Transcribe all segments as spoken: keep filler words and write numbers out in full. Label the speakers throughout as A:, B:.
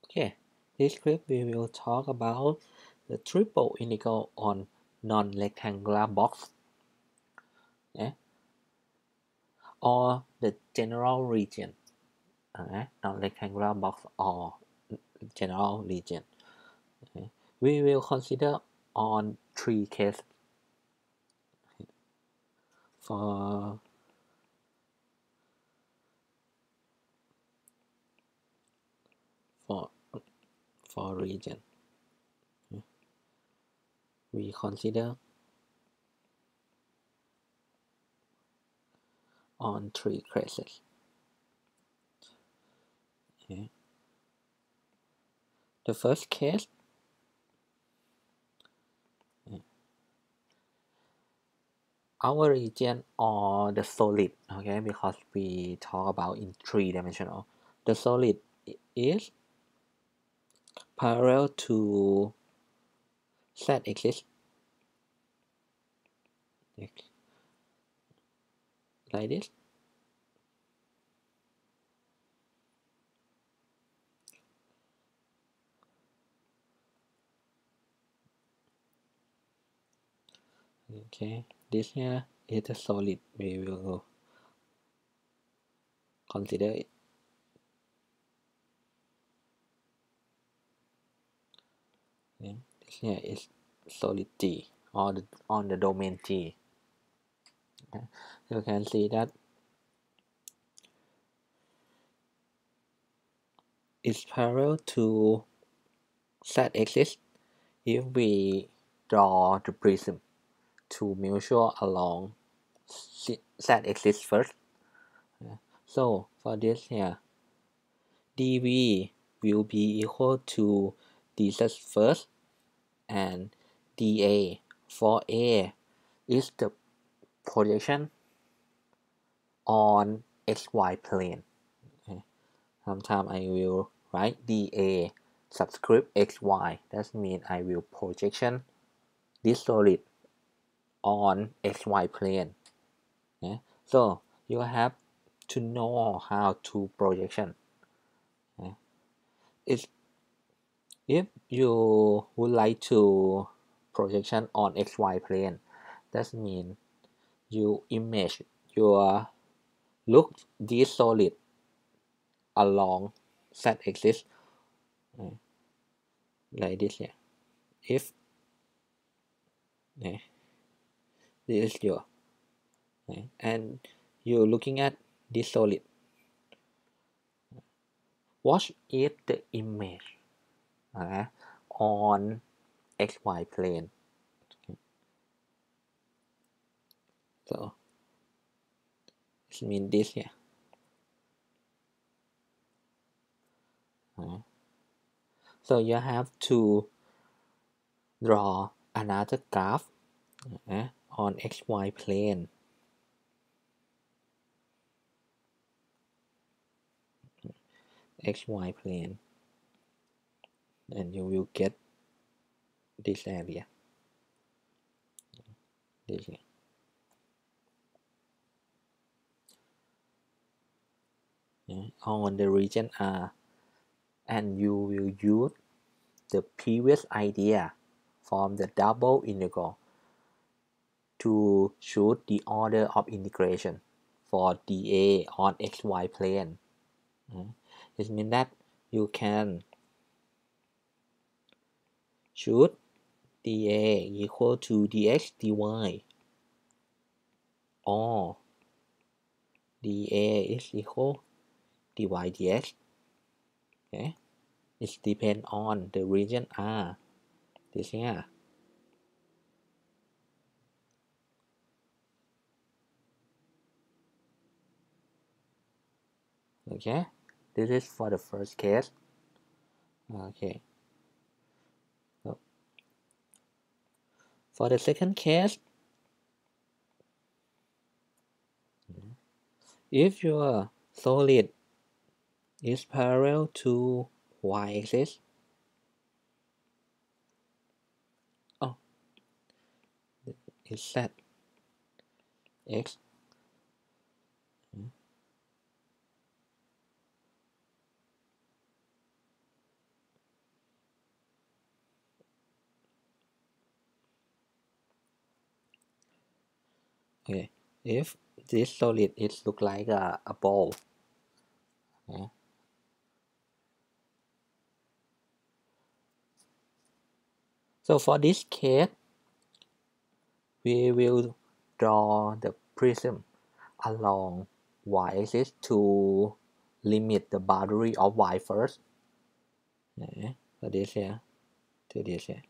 A: Okay, this clip we will talk about the triple integral on non-rectangular box, yeah, or the general region, uh, non-rectangular box or general region. Okay. We will consider on three cases for for for region. Okay. We consider on three cases. Okay. The first case, our region or the solid, okay, because we talk about in three dimensional. The solid is parallel to z-axis, like this. Okay, this here is the solid. We will consider it. Okay. This here is solid G or the, on the domain G. Okay. You can see that it's parallel to z-axis if we draw the prism to measure along z-axis first. So for this here, dv will be equal to dz first, and dA for A is the projection on xy plane. Okay. Sometimes I will write dA subscript xy. That means I will projection this solid on xy plane. Okay. So you have to know how to projection. Okay. It's, if you would like to projection on xy plane, that means you image your look this solid along z-axis, uh, like this here. If uh, this is your uh, and you're looking at this solid, what is the image uh, on xy plane? Okay. So it means this here. Uh, so you have to draw another graph uh, on xy plane. xy plane, and you will get this area. This here. Yeah, on the region R, and you will use the previous idea from the double integral to choose the order of integration for dA on xy plane. Uh, it means that you can choose dA equal to dx dy, or dA is equal dy dx. Okay, it depends on the region R. This here. Okay, this is for the first case. Okay, so for the second case, if your solid is parallel to y-axis, oh, it's z x, Okay, if this solid is look like a, a ball, okay. So for this case, we will draw the prism along y-axis to limit the boundary of y first. Okay. So this here to this here.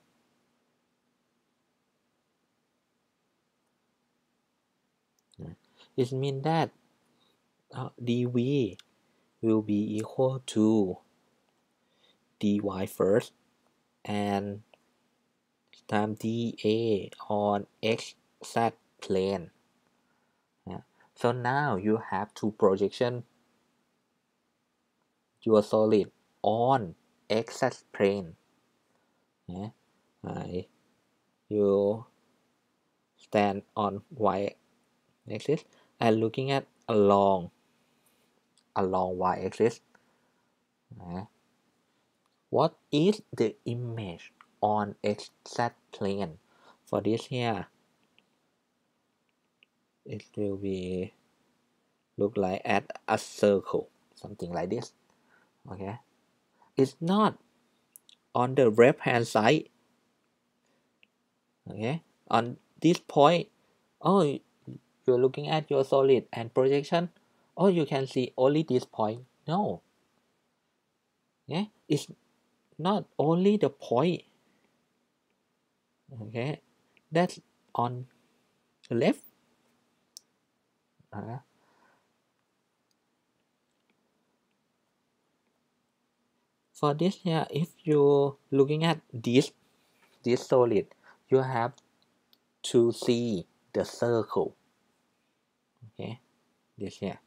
A: It means that uh, dv will be equal to dy first and times dA on xz plane. Yeah. So now you have to projection your solid on xz plane. Yeah. Uh, you stand on y axis and looking at along along y axis. Yeah. What is the image on xz plane? For this here, it will be look like at a circle, something like this. Okay, it's not on the left hand side. Okay, on this point, oh, you're looking at your solid and projection. Oh, you can see only this point. No, yeah, it's not only the point. Okay, that's on the left. Uh, for this here, if you're looking at this this solid, you have to see the circle. Okay, this here.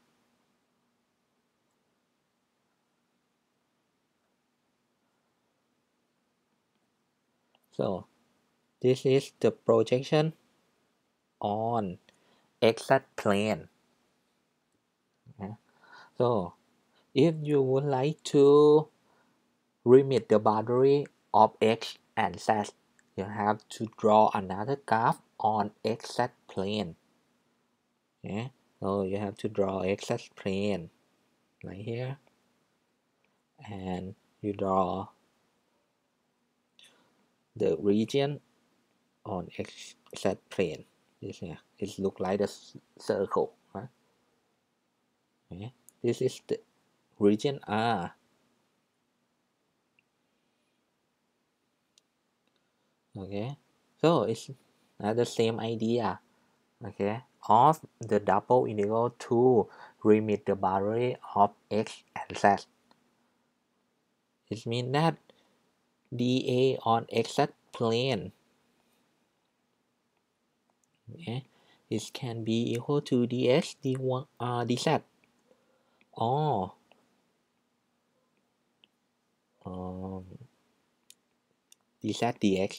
A: So this is the projection on xz plane. Okay. So if you would like to limit the boundary of x and z, you have to draw another graph on xz plane. Okay. So you have to draw xz plane right here, and you draw the region on xz plane. This here, it look like a circle. Right? Okay. This is the region R. Okay, so it's uh, the same idea. Okay, of the double integral to limit the boundary of x and z. It means that dA on xz plane, okay, it can be equal to dx d1 uh, dz or um, dz dx.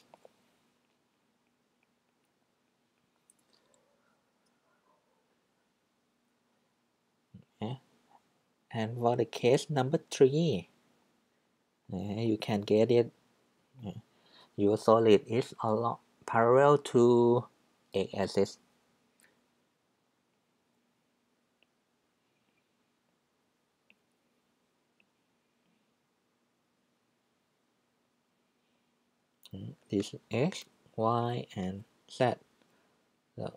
A: Okay. And for the case number three, okay, you can get it. Your solid is along parallel to x-axis. This x, y, and z. So,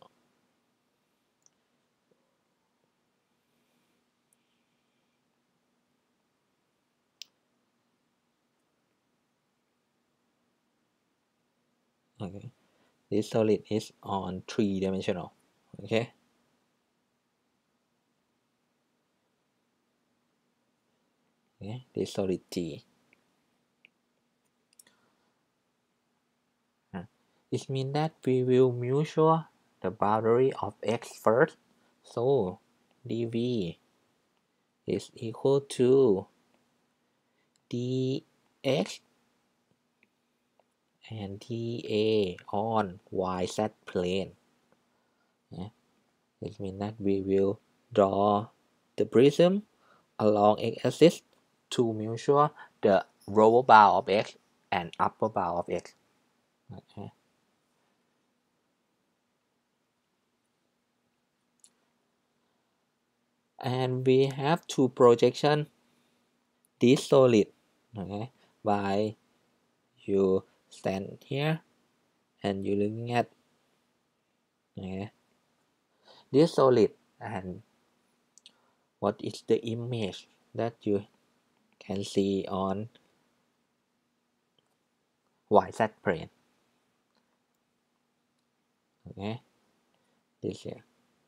A: okay, this solid is on three dimensional. Okay, okay, this solid G. It means that we will measure the boundary of x first. So dv is equal to dx and dA on yz plane. Yeah. It means that we will draw the prism along x-axis to measure the lower bound of x and upper bound of x. Okay. and we have to projection this solid, okay, by you stand here and you looking at, okay, this solid, and what is the image that you can see on yz plane, okay, this here.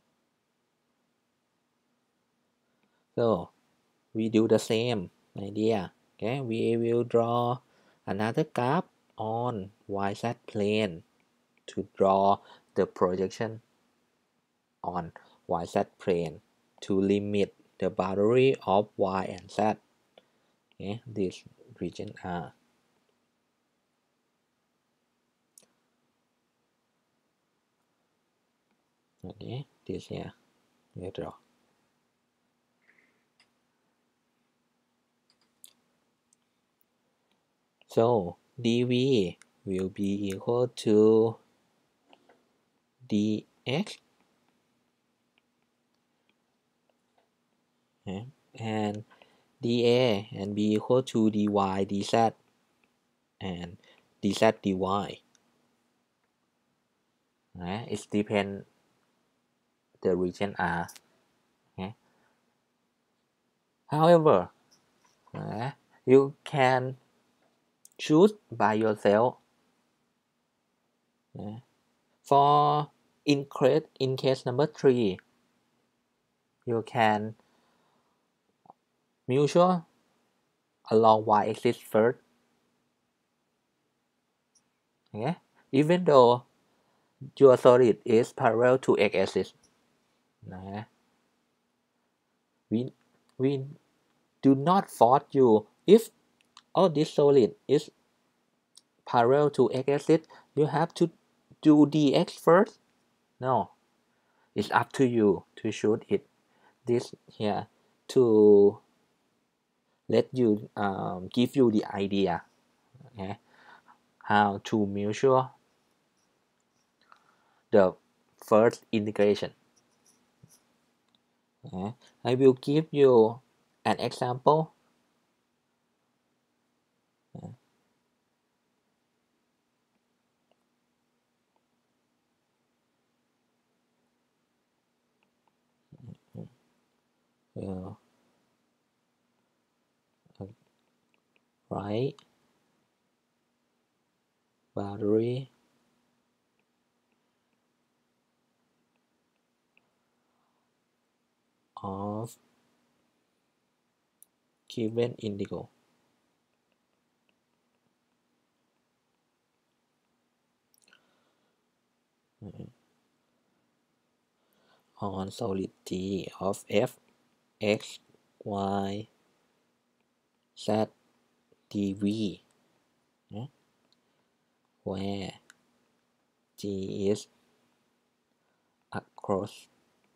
A: So we do the same idea, okay, we will draw another graph on yz plane to draw the projection on yz plane to limit the boundary of y and z, okay, this region R. Okay, this here we draw. So dv will be equal to dx, okay, and dA and be equal to dy dz and dz dy. Okay, it depends the region R. Okay. However, okay, you can choose by yourself. Okay. For in case in case number three, you can measure along y-axis first. Okay, even though your solid is parallel to x-axis. Okay. We we do not force you if all this solid is parallel to x-axis, you have to do dx first. No, it's up to you to shoot it this here to let you um, give you the idea, okay, how to measure the first integration. Okay. I will give you an example. Okay. Uh, right boundary of given integral. Okay. On solid G of f x y z dv, okay, where G is across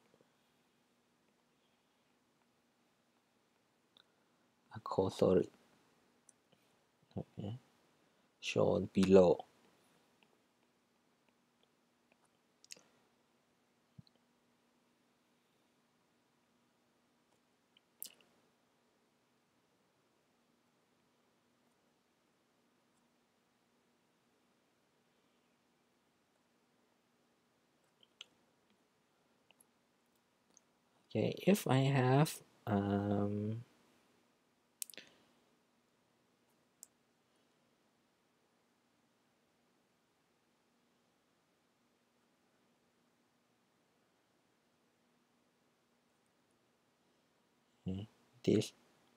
A: across solid, okay, shown below. Okay, if I have um, okay, this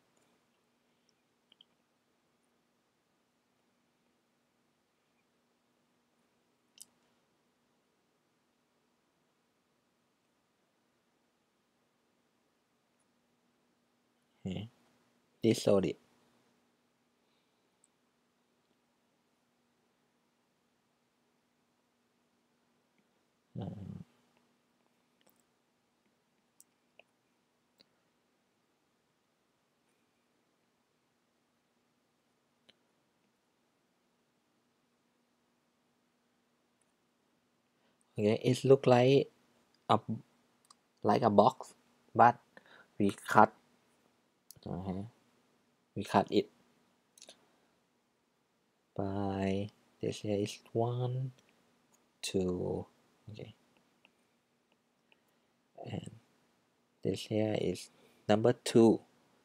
A: okay, this solid, um, okay, it look like a like a box, but we cut okay, we cut it by this here is one two okay, and this here is number two.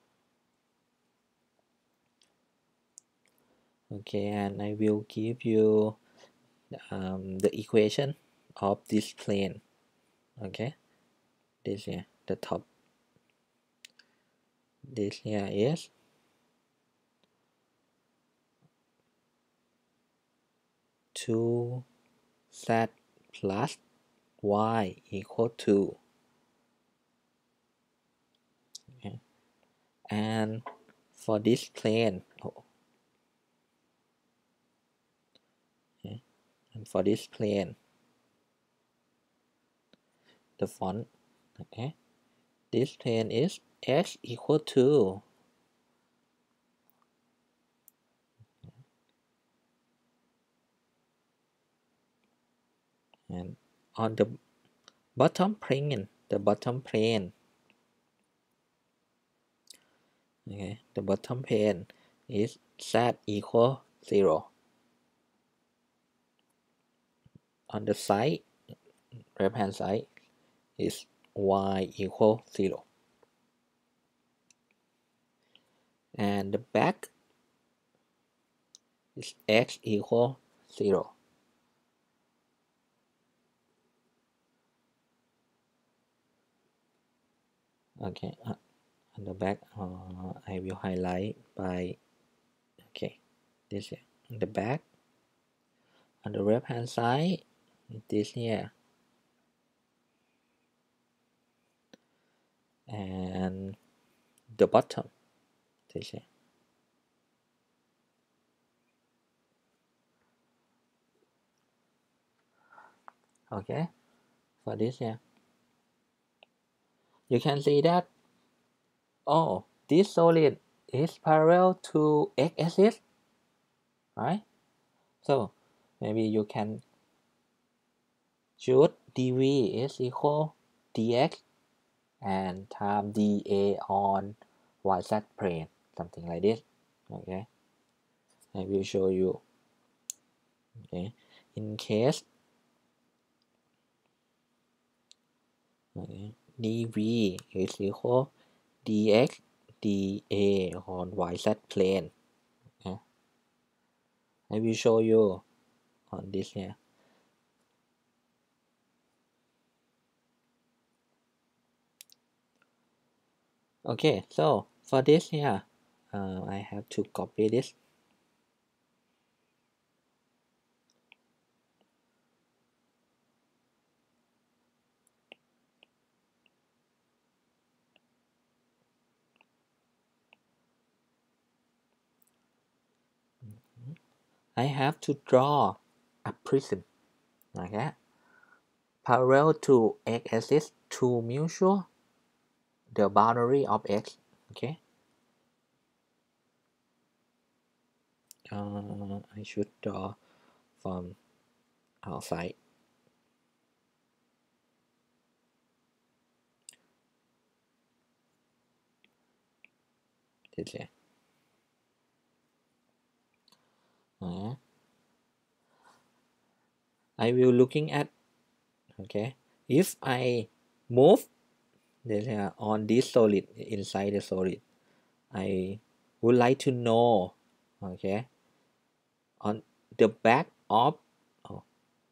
A: Okay, and I will give you um, the equation of this plane. Okay, this here, the top, this here is two z plus y equal to, okay, and for this plane, oh, okay, and for this plane, the font, okay, this plane is x equal to and on the bottom plane, the bottom plane, okay, the bottom plane is z equal zero. On the side, left hand side is y equal zero, and the back is x equal zero. Okay, uh, on the back, uh, I will highlight by okay, this here. On the back, on the left hand side, this here, and the bottom, this here. Okay, for this here, you can see that oh, this solid is parallel to x-axis, right? So maybe you can choose dv is equal dx and time dA on yz plane, something like this. Okay, I will show you. Okay, in case okay, dv is equal dx dA on yz plane. Okay, I will show you on this here. Okay, so for this here, uh, I have to copy this. I have to draw a prism, okay, parallel to x-axis to measure the boundary of x. Okay, uh, I should draw from outside. This here. Uh, I will looking at okay. If I move this here on this solid inside the solid, I would like to know okay on the back of oh,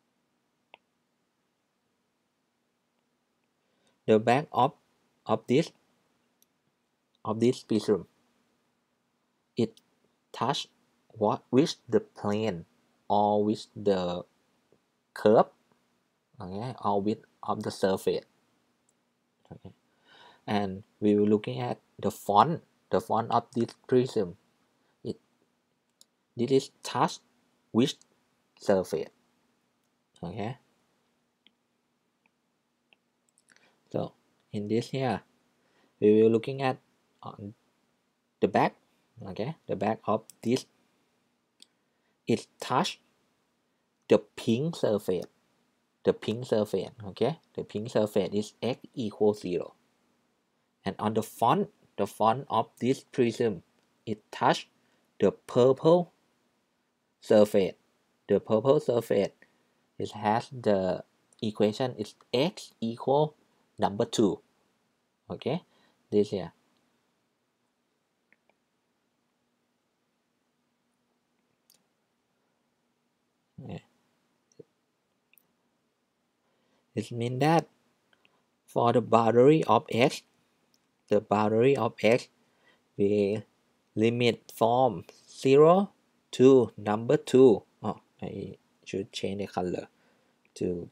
A: the back of of this of this prism, it touch what with the plane or with the curve, okay, or with of the surface. Okay, and we will looking at the font, the font of this prism. It this is touch with surface. Okay, so in this here, we will looking at on the back. Okay, the back of this, it touch the pink surface. The pink surface. Okay, the pink surface is x equals zero, and on the font the font of this prism it touch the purple surface. The purple surface it has the equation is x equal number two. Okay, this here. Yeah. It means that for the boundary of x, the boundary of x we limit from zero to number two. Oh, I should change the color to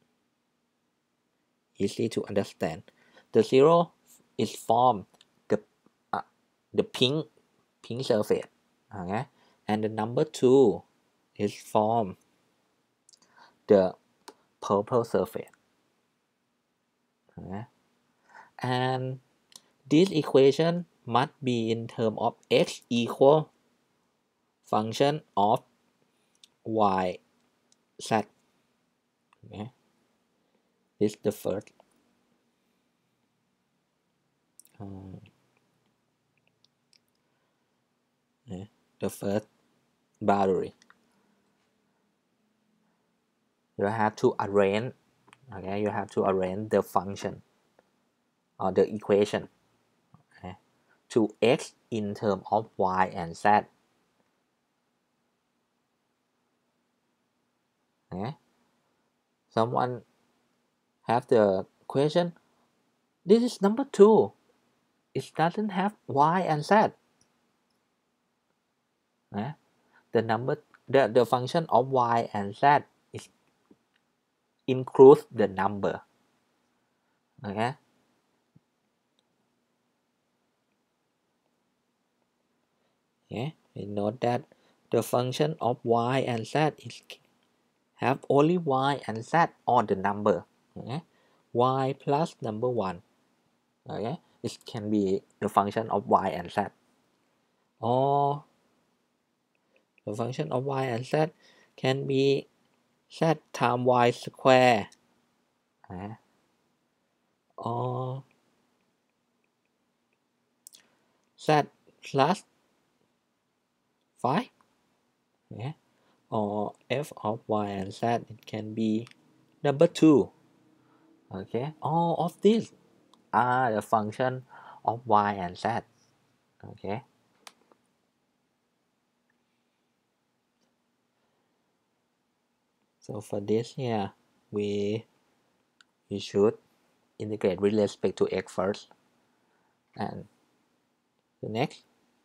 A: easy to understand. The zero is from the uh, the pink pink surface, okay, and the number two is from the purple surface, okay? And this equation must be in terms of x equal function of y z. Okay? This is the first um, yeah, the first boundary. You have to arrange, okay, you have to arrange the function or the equation, okay, to x in terms of y and z. Okay? Someone have the question, this is number two, it doesn't have y and z. Okay? The number the, the function of y and z is includes the number. Okay? Okay? We note that the function of y and z is have only y and z on the number. Okay? Y plus number one. Okay? It can be the function of y and z. Or the function of y and z can be z times y square. Okay? Or z plus five. Okay? Or f of y and z it can be number two. Okay, all of these are the function of y and z. Okay, so for this here we we should integrate with respect to x first, and the next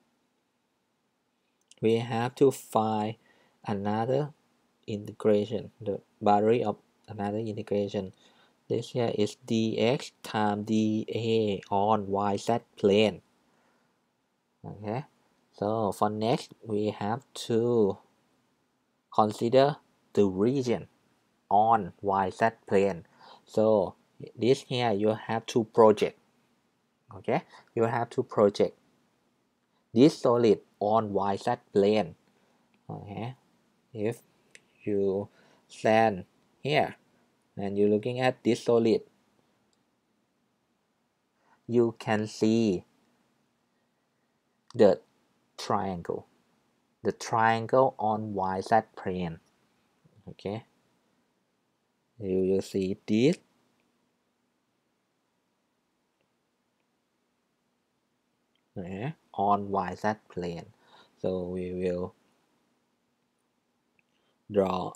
A: we have to find another integration, the boundary of another integration. This here is dx times dA on yz plane. Okay, so for next we have to consider the region on yz plane. So this here you have to project. Okay, you have to project this solid on yz plane. Okay, if you stand here and you're looking at this solid, you can see the triangle, the triangle on yz plane. Okay, you will see this okay, on yz plane. So we will draw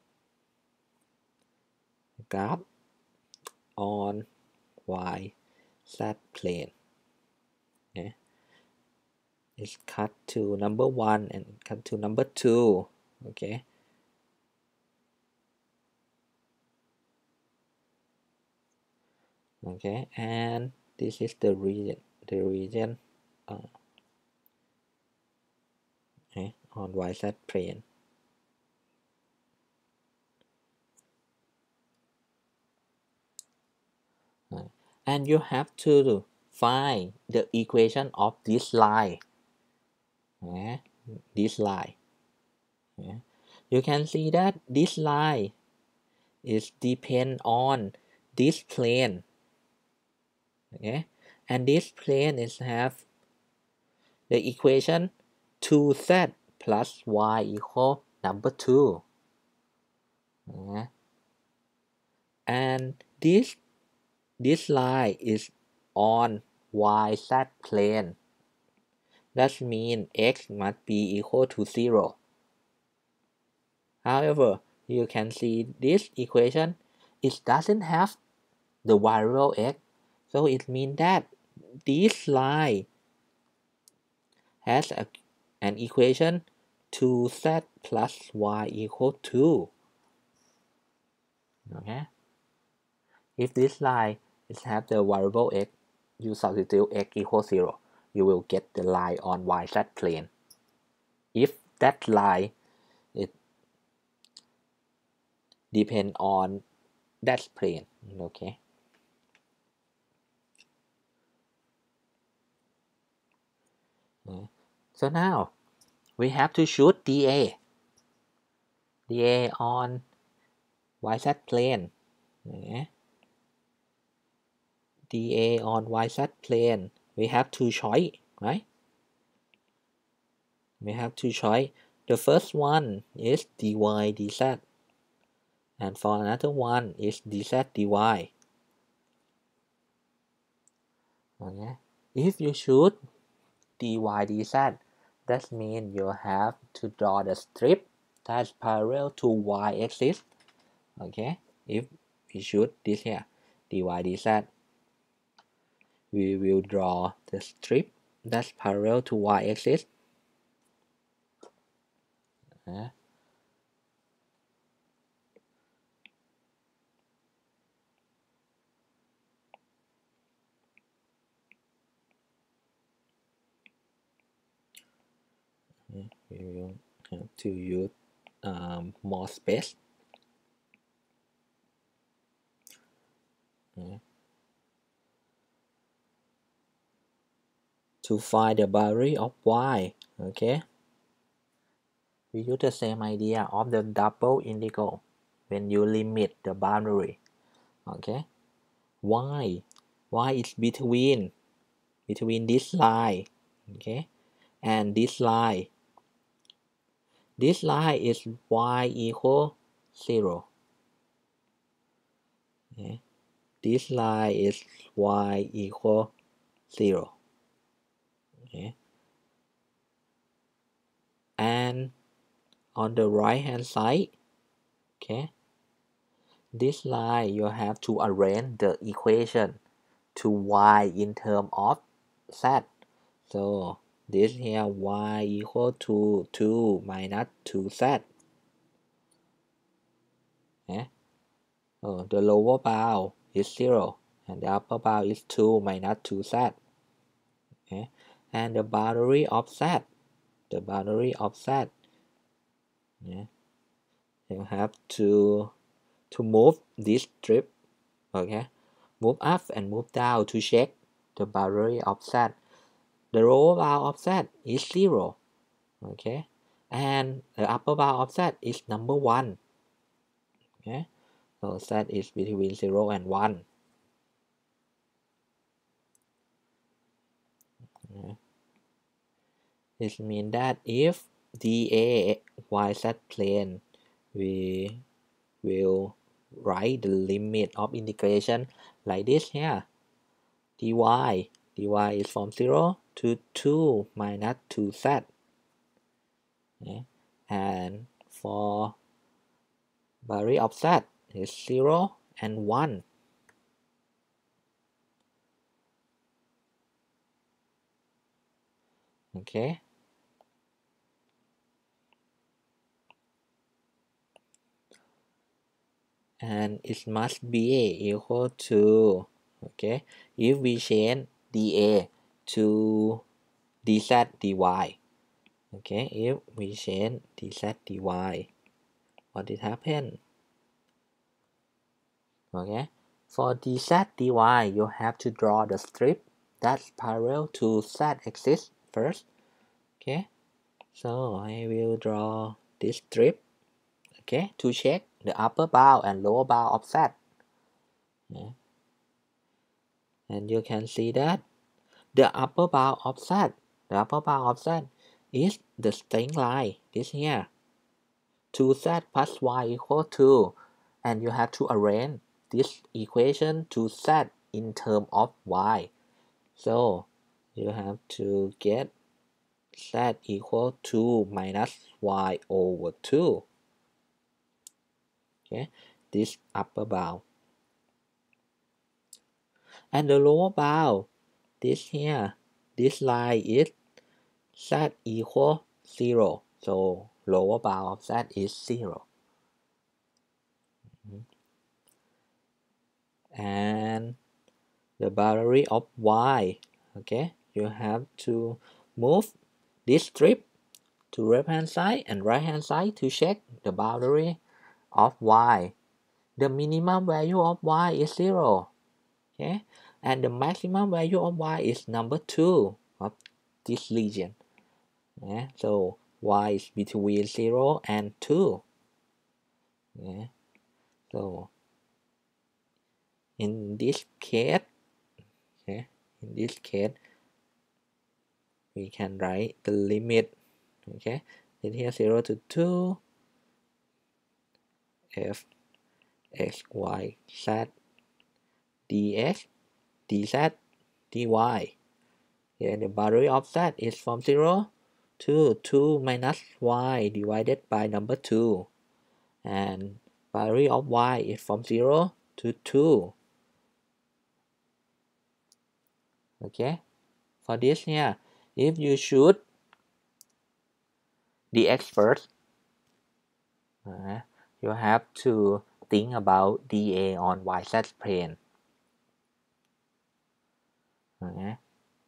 A: a graph on yz plane. Okay, it's cut to number one and cut to number two. Okay, okay, and this is the region, the region uh, okay, on yz plane. Uh, and you have to find the equation of this line. Okay, this line. Okay. You can see that this line is depend on this plane. Okay, and this plane is have the equation two z plus y equal number two. Okay. And this this line is on yz plane. That means x must be equal to zero. However, you can see this equation, it doesn't have the variable x, so it means that this line has a, an equation two z plus y equal two. Okay. If this line is have the variable x, you substitute x equals zero, you will get the line on yz plane. If that line it depend on that plane. Okay. So now we have to shoot dA. dA on yz plane. Okay. dA on yz plane. We have two choice, right? We have two choice. The first one is dy dz, and for another one is dz dy. Okay. If you shoot dy dz, that means you have to draw the strip that's parallel to y-axis. Okay. If we shoot this here, dy dz, we will draw the strip that's parallel to y-axis. Okay. We will have to use um, more space. Okay. To find the boundary of y. Okay. We use the same idea of the double integral when you limit the boundary. Okay. Y. Y is between between this line. Okay. And this line. This line is y equal zero. Okay. This line is y equal zero. Okay. And on the right hand side, okay, this line you have to arrange the equation to y in terms of z. So this here y equal to two minus two z. Okay. Oh, the lower bound is zero and the upper bound is two minus two z. Okay. And the boundary of z, the boundary of z, yeah, you have to to move this strip. Okay, move up and move down to check the boundary of z. The lower bound of z is zero. Okay, and the upper bound of z is number one. Okay, so z is between zero and one. Okay. This means that if dA yz plane, we will write the limit of integration like this here. dy dy is from zero to two minus two z. Okay. And for boundary of z is zero and one. Okay. And it must be equal to, okay, if we change dA to dz dy. Okay, if we change dz dy, what did happen? Okay, for dz dy, you have to draw the strip that's parallel to z-axis first. Okay, so I will draw this strip. Okay, to check the upper bound and lower bound of z. Okay. And you can see that the upper bound of z, the upper bound of z is the straight line, this here, two z plus y equal two, and you have to arrange this equation to z in term of y. So you have to get z equal to minus y over two. Okay, this upper bound. And the lower bound, this here, this line is z equal zero. So lower bound of z is zero. And the boundary of y, okay, you have to move this strip to left hand side and right hand side to check the boundary of y. The minimum value of y is zero, okay, and the maximum value of y is number two of this region. Yeah, so y is between zero and two. Yeah, so in this case, okay, in this case, we can write the limit. Okay, in here zero to two, f x y z dx dz dy. Yeah, the boundary of z is from zero to two minus y divided by number two, and boundary of y is from zero to two. Okay, for this here, if you shoot dx first, uh, you have to think about dA on yz plane. Okay.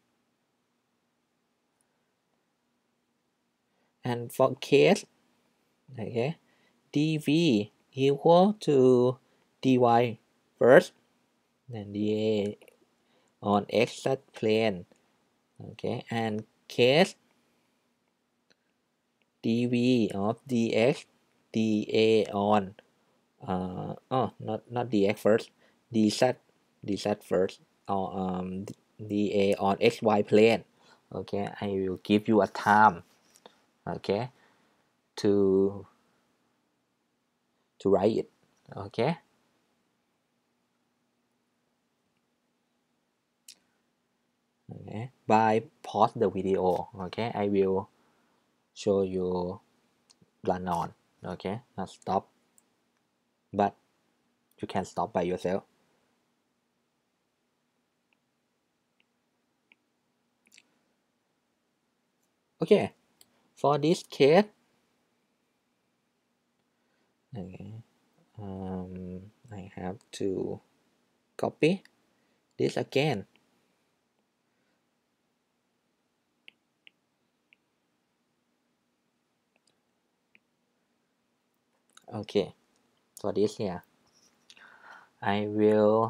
A: And for case, okay, dv equal to dy first, then dA on xz plane. Okay, and case dv of dx dA on uh oh not not dx first, dz dz first, or um dA on xy plane. Okay, I will give you a time, okay, to to write it. Okay, okay, by pause the video. Okay, I will show you run on. Okay, not stop, but you can stop by yourself. Okay, for this case, okay, um, I have to copy this again. Okay, for this here, I will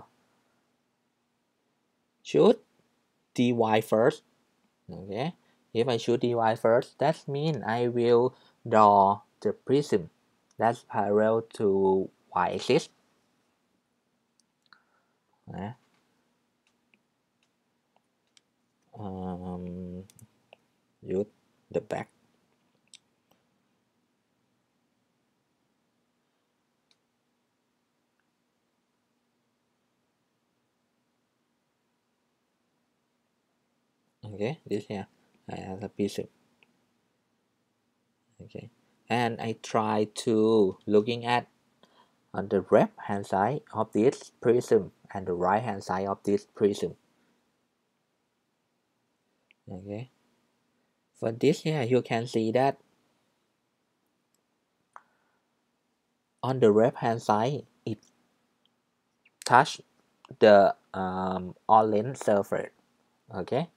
A: shoot dy first. Okay, if I shoot dy first, that means I will draw the prism that's parallel to y-axis. Okay. Um, use the back. Okay, this here I have a prism. Okay, and I try to looking at on the left hand side of this prism and the right hand side of this prism. Okay, for this here you can see that on the left hand side it touch the um, orange surface. Okay,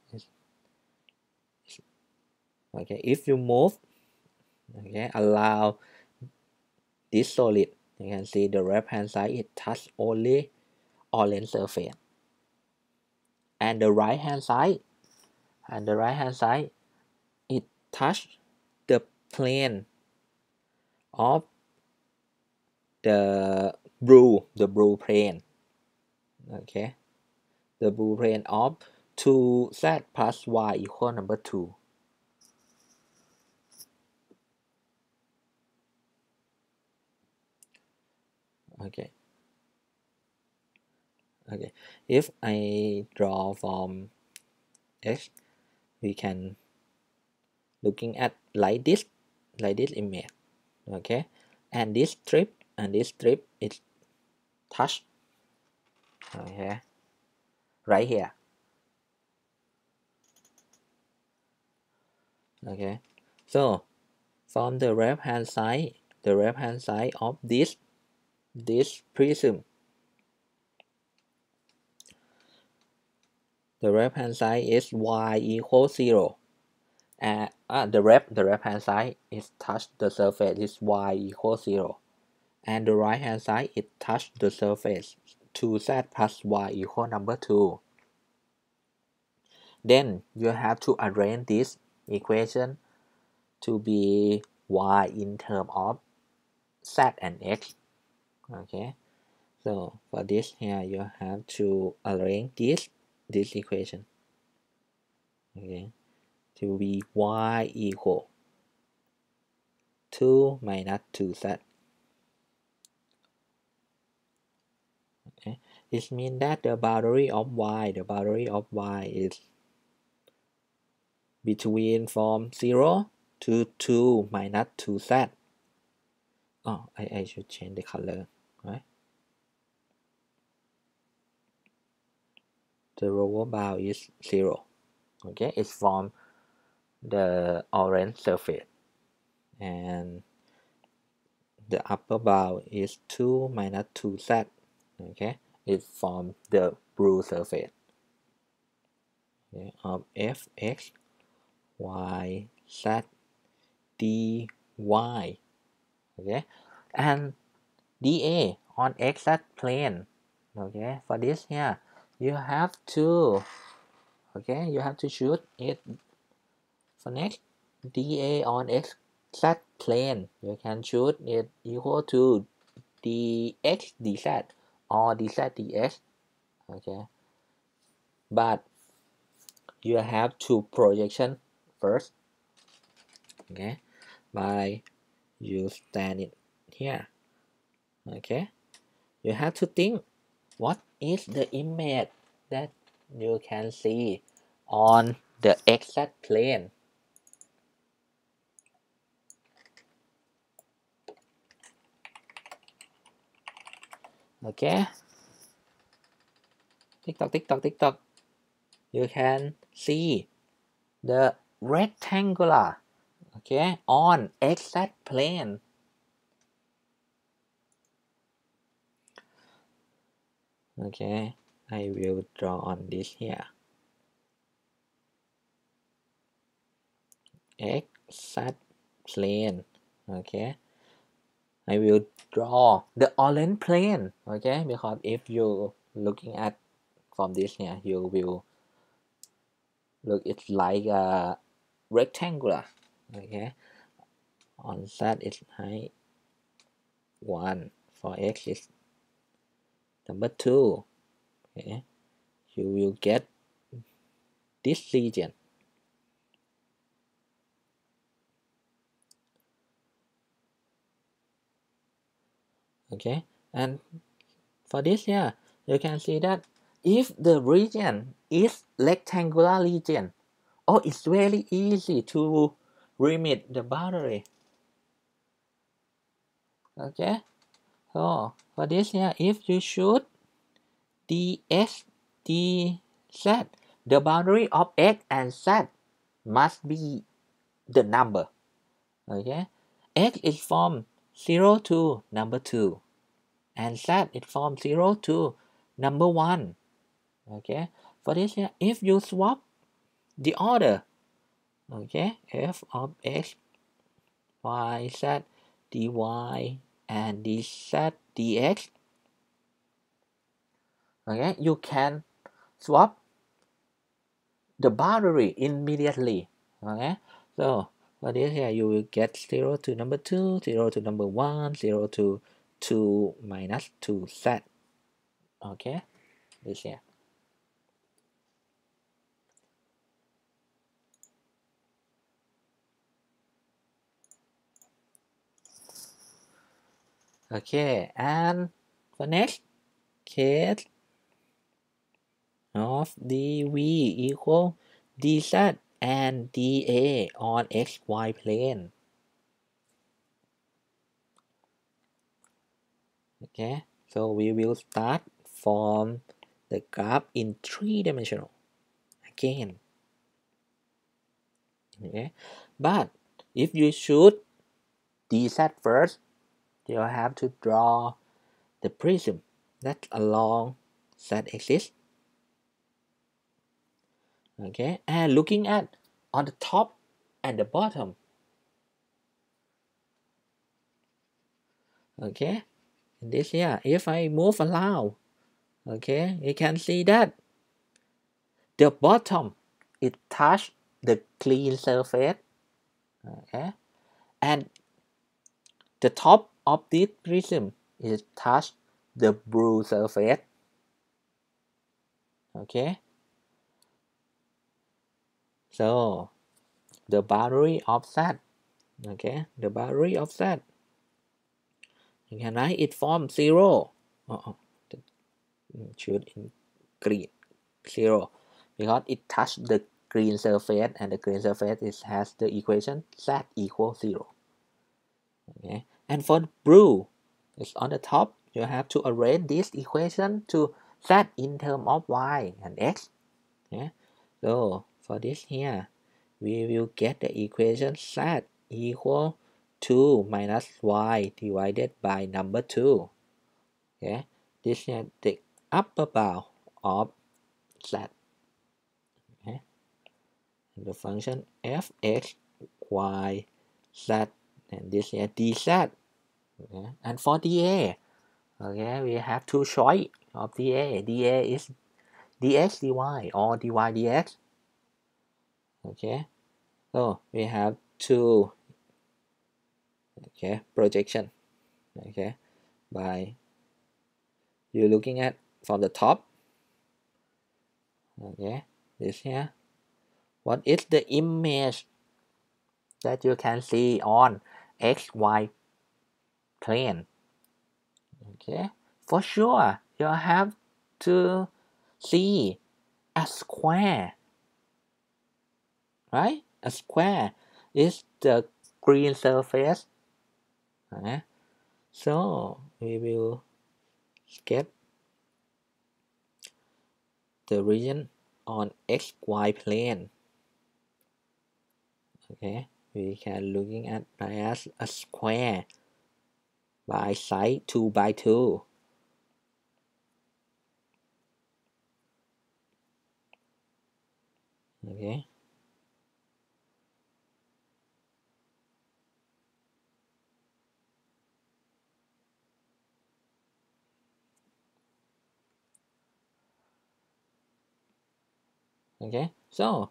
A: okay, if you move, okay, allow this solid, you can see the left hand side it touch only orange surface, and the right hand side and the right hand side it touch the plane of the blue the blue plane. Okay, the blue plane of two z plus y equal number two. Okay. Okay. If I draw from x, we can looking at like this, like this image. Okay. And this strip and this strip is touched. Okay. Right here. Okay. So from the left hand side, the left hand side of this this prism, the left hand side is y equals zero, and uh, the left the left hand side is touch the surface is y equals zero, and the right hand side it touch the surface two z plus y equal number two. Then you have to arrange this equation to be y in term of z and x. Okay, so for this here you have to arrange this this equation, okay, to be y equal two minus two z. Okay, this means that the boundary of y the boundary of y is between from zero to two minus two z. Oh, I, I should change the color, right? The lower bound is zero. Okay, it's from the orange surface, and the upper bound is two minus two z. Okay, it's from the blue surface, okay, of fx y z dy. Okay, and dA on xz plane. Okay, for this here you have to, okay, you have to choose it. For next, dA on xz plane, you can choose it equal to dx dz or dz dx. Okay, but you have to projection first. Okay, by you stand it here. Okay, you have to think what is the image that you can see on the xz plane. Okay, tick tock, tick tock, tick tock. You can see the rectangular, okay, on xz plane. Okay, I will draw on this here. Xz plane. Okay, I will draw the orange plane. Okay, because if you looking at from this here, you will look it's like a rectangular. Okay, on z is height one, for x is number two. Okay, you will get this region. Okay, and for this here you can see that if the region is rectangular region, oh, it's very easy to limit the boundary. Okay, so for this here, if you shoot dx dz, the boundary of x and z must be the number. Okay, x is from zero to number two, and z is from zero to number one. Okay, for this here, if you swap the order, okay, f of x y z dy and dz dx, okay, you can swap the boundary immediately. Okay, so for this here you will get zero to number two, zero to number one, zero to two minus two z. Okay, this here. Okay, and for next case of dv equal dz and dA on xy plane. Okay, so we will start from the graph in three dimensional again. Okay, but if you shoot dz first, you have to draw the prism that's along z-axis. Okay, and looking at on the top and the bottom. Okay, in this here, if I move around, okay, you can see that the bottom it touch the clean surface. Okay, and the top of this prism is touch the blue surface. Okay, so the boundary of that, okay, the boundary of that, you can write it from zero. Oh, should in green zero because it touched the green surface and the green surface is, has the equation z equals zero. Okay, and for blue, it's on the top. You have to arrange this equation to z in terms of y and x. Okay, so for this here, we will get the equation z equal two minus y divided by number two. Okay, this is the upper bound of z. Okay, and the function f x y z, and this is dz. Okay, and for dA, okay, we have two choice of dA. dA is dx dy or dy dx. Okay, so we have two, okay, projection. Okay, by you looking at from the top. Okay, this here, what is the image that you can see on xy plane? Okay, for sure you have to see a square, right? A square is the green surface. Okay, so we will get the region on xy plane. Okay, we can looking at as a square by side two by two. Okay, okay, so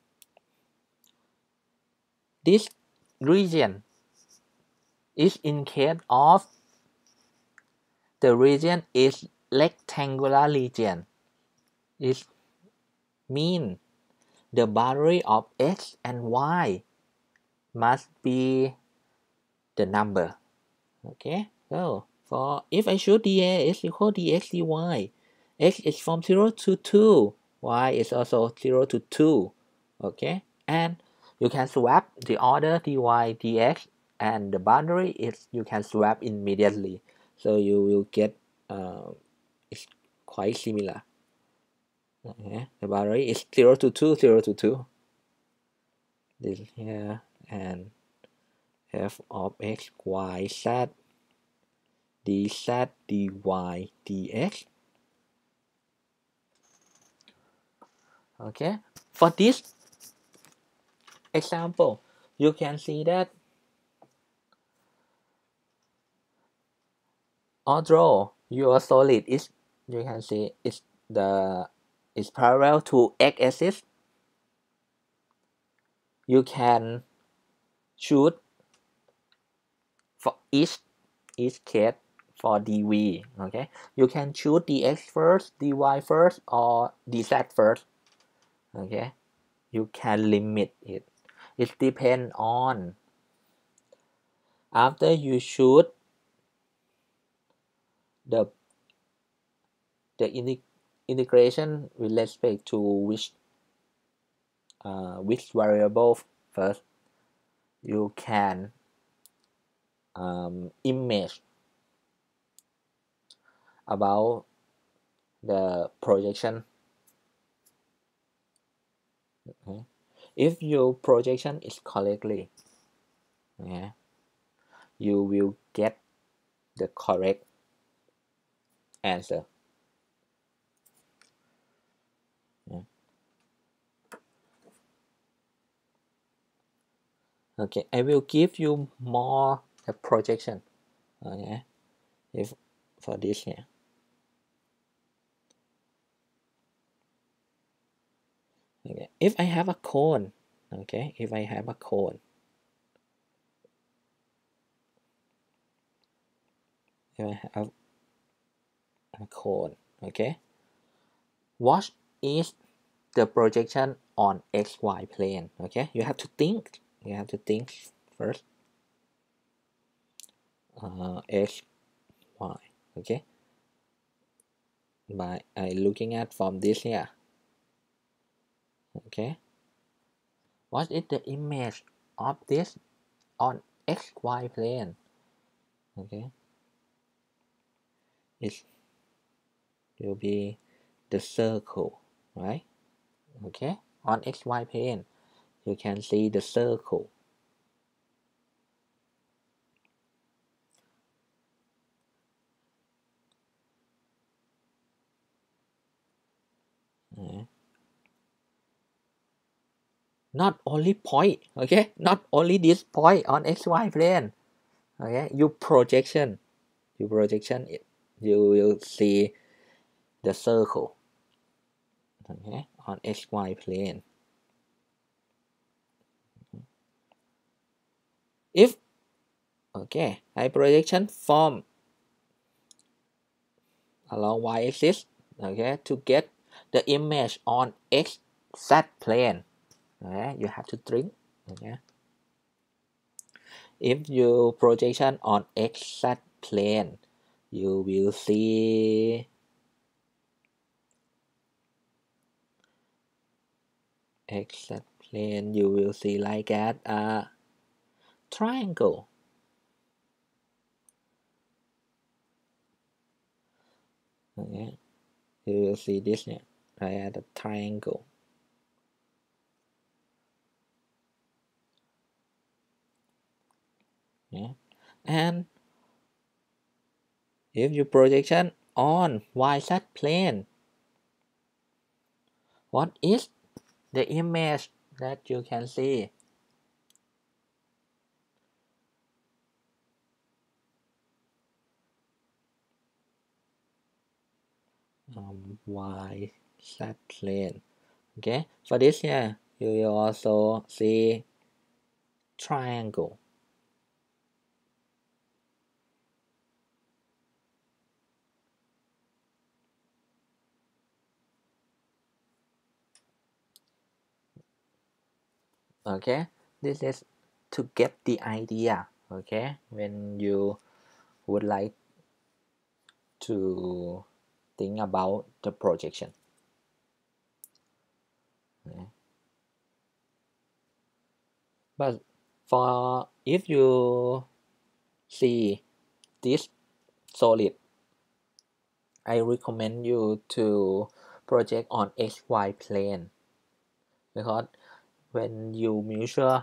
A: this region is in case of the region is rectangular region. It mean the boundary of x and y must be the number. Okay, so for if I show dA is equal dx dy, x is from zero to two, y is also zero to two. Okay, and you can swap the order dy dx and the boundary is you can swap immediately, so you will get uh, it's quite similar. Okay, the boundary is zero to two, zero to two. This here and f of x, y, z, dz, dy, dx. Okay, for this example, you can see that although your solid is, you can see it's the is parallel to x-axis, you can choose for each each case for dv. Okay, you can choose dx first, dy first, or dz first. Okay, you can limit it. It depends on after you choose the the integration with respect to which uh, which variable first you can um, image about the projection. Okay. If your projection is correctly, yeah, you will get the correct answer. Yeah. Okay, I will give you more the projection. Okay, if for this here. Okay, if I have a cone, okay, if I have a cone, if I have a cone, okay, what is the projection on xy plane? Okay, you have to think. You have to think first. Uh, x, y. Okay, by uh, looking at from this here. Okay, what is the image of this on xy plane? Okay, it will be the circle, right? Okay, on xy plane you can see the circle. Yeah. Not only point, okay, not only this point on xy plane, okay, you projection, you projection it, you will see the circle, okay, on xy plane. If okay, I projection from along y-axis, okay, to get the image on xz plane, okay, you have to think, okay. If you projection on xz plane, you will see xz plane, you will see like at a triangle. Okay, you will see this here, right at a triangle. Yeah, and if you projection on yz plane, what is the image that you can see? Um, yz plane. Okay, for this here, you will also see triangle. Okay, this is to get the idea. Okay, when you would like to think about the projection. Okay. But for if you see this solid, I recommend you to project on xy plane, because when you measure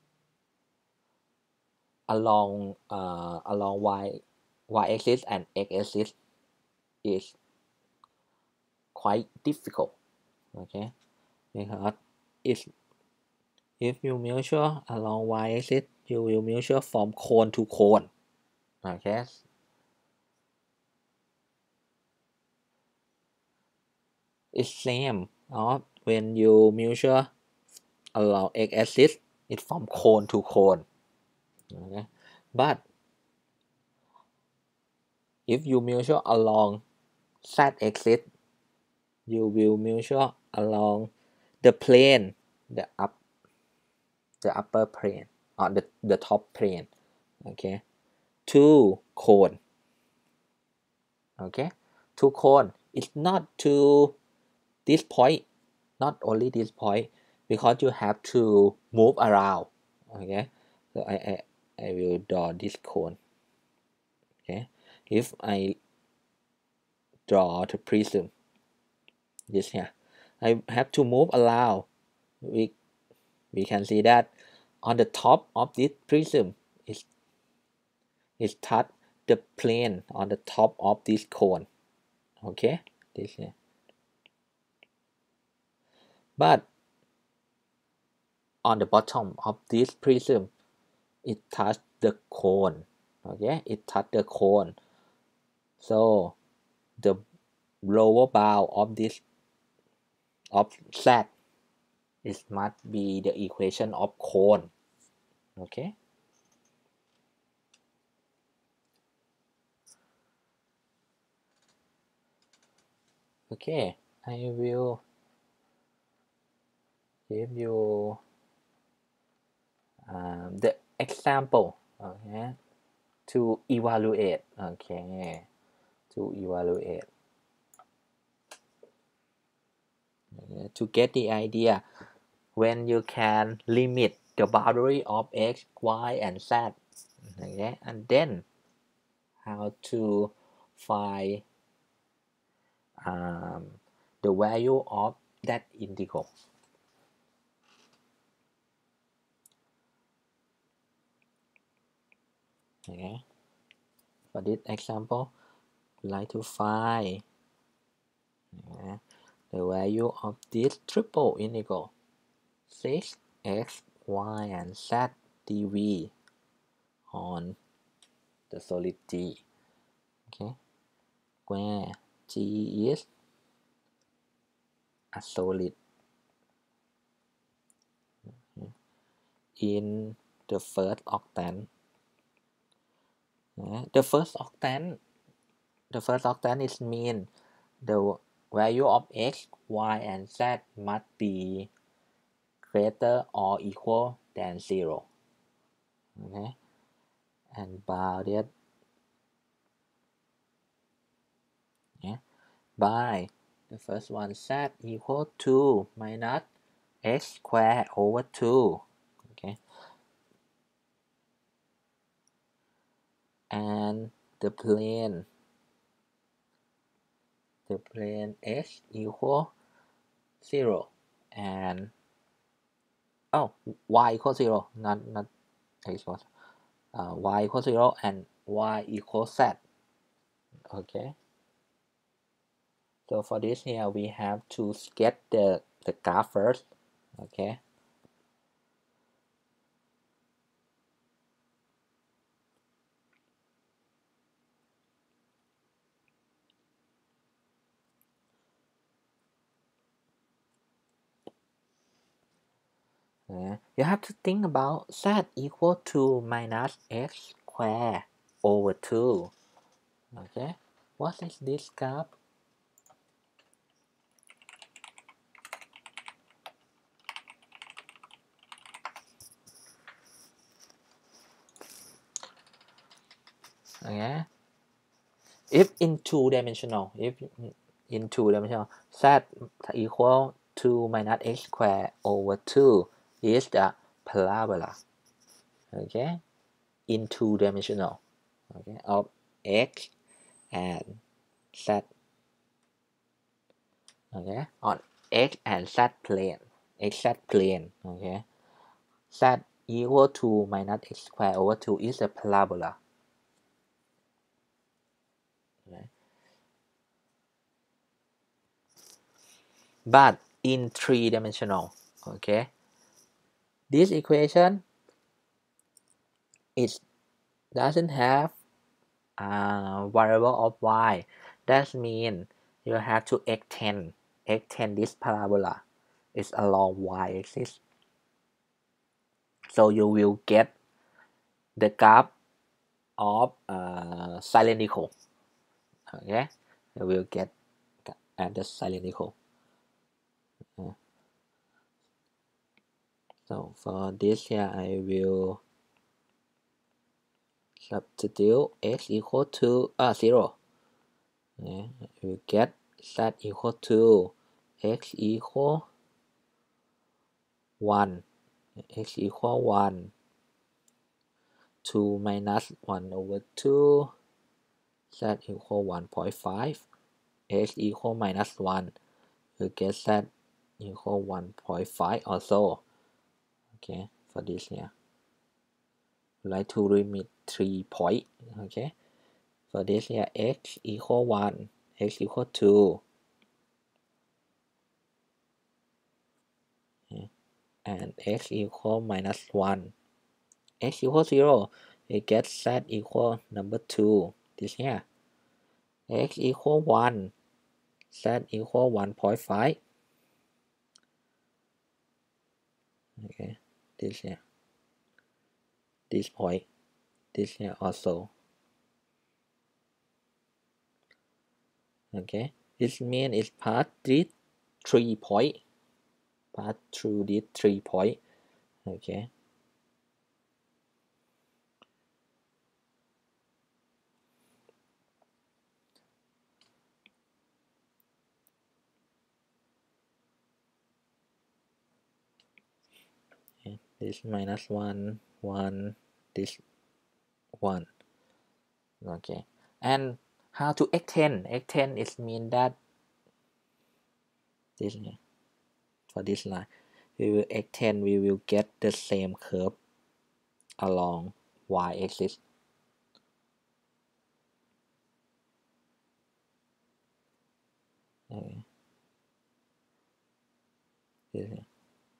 A: along uh, along y y axis and x axis is quite difficult. Okay, because if if you measure along y axis, you will measure from cone to cone. Okay, it's same. Or when you measure along x axis, it's from cone to cone. Okay, but if you measure along z axis, you will measure along the plane, the up the upper plane or the, the top plane, okay, two cone. okay, to cone. It's not to this point, not only this point, because you have to move around. Okay, so I I, I will draw this cone. Okay, if I draw the prism, this here, I have to move around. We we can see that on the top of this prism is is touch the plane on the top of this cone. Okay, this here. But on the bottom of this prism, it touch the cone. Okay, it touch the cone. So the lower bound of this of z it must be the equation of cone. Okay. Okay, I will give you um, the example, okay, to evaluate. Okay, to evaluate. Okay, to get the idea when you can limit the boundary of x, y, and z. Okay, and then how to find um, the value of that integral. Okay, for this example, we like to find okay, the value of this triple integral six x, y, and z dv on the solid G. Okay, where G is a solid okay, in the first octant. Okay, the first octant, the first octant is mean the value of x, y, and z must be greater or equal than zero. Okay, and bounded yeah, by the first one z equal to minus x squared over two. Okay, and the plane the plane x equal zero and oh y equal zero, not not x equals uh, y equal zero and y equals z. Okay, so for this here we have to sketch the the graph first. Okay, uh, you have to think about z equal to minus x squared over two. Okay, what is this graph? Okay, if in two dimensional, if in two dimensional, z equal to minus x squared over two is the parabola. Okay, in two dimensional. Okay, of x and z. Okay, on x and z plane, xz plane. Okay, z equal to minus x squared over two is a parabola. Okay. But in three dimensional, okay, this equation it doesn't have a variable of y. That means you have to extend extend this parabola. It's along y axis. So you will get the graph of uh, cylindrical. Okay, you will get at the cylindrical. Uh, so for this here, I will substitute x equal to uh, zero. yeah, we get z equal to x equal one, x equal one, two minus one over two, z equal one point five, x equal minus one, you get z equal one point five also. Okay, for this here, we like to limit three point. Okay, for this here, x equal one, x equal two, okay, and x equal minus one, x equal zero, you get z equal number two, this here, x equal one, z equal one point five. Okay, this here, this point, this here also. Okay, this means it's part this three point, pass through this three point. Okay, okay. This minus one, one, this one. Okay, and how to extend? Extend is mean that this here, for this line, we will extend, we will get the same curve along y-axis. Okay. This here.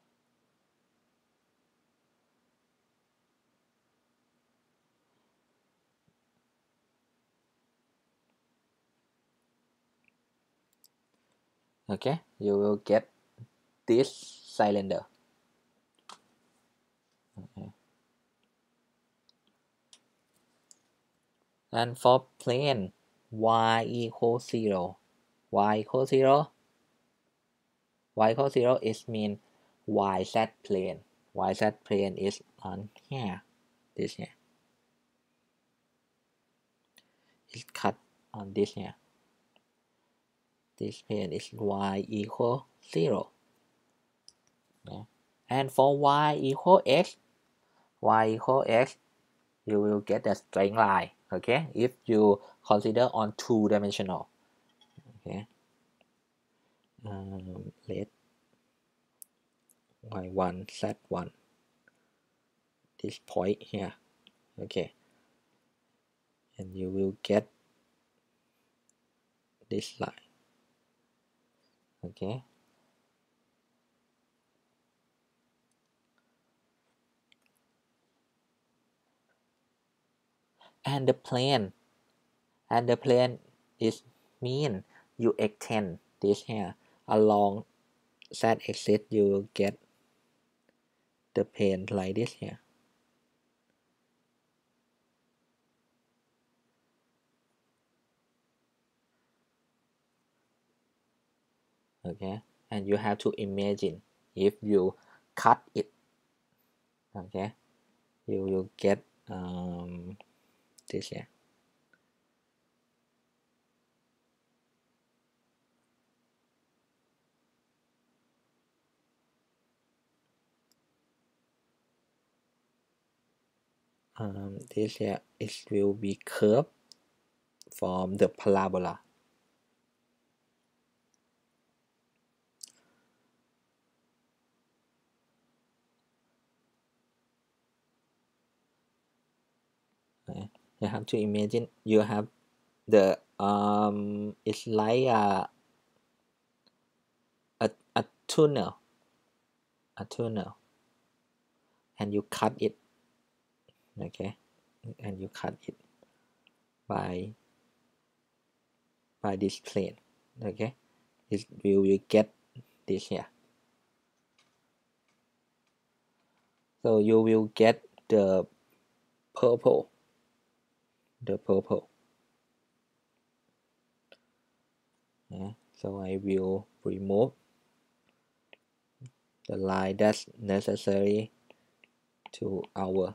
A: Okay, you will get this cylinder. Okay. And for plane y equals zero, y equals zero, y equals zero is mean yz plane. Yz plane is on here, this here. It's cut on this here. This plane is y equal zero. Yeah. And for y equal x, y equal x, you will get a straight line. Okay, if you consider on two dimensional. Okay, um, let y one z one, this point here. Okay, and you will get this line. Okay, and the plane, and the plane is mean you extend this here along z-axis, you will get the plane like this here. Okay, and you have to imagine if you cut it. Okay, you will get um, this here. Um, this here, it will be curved from the parabola. Okay. You have to imagine you have the um it's like a a, a tunnel, a tunnel, and you cut it. Okay, and you cut it by by this plane. Okay, it will you get this here. So you will get the purple, the purple. Yeah. So I will remove the line that's necessary to our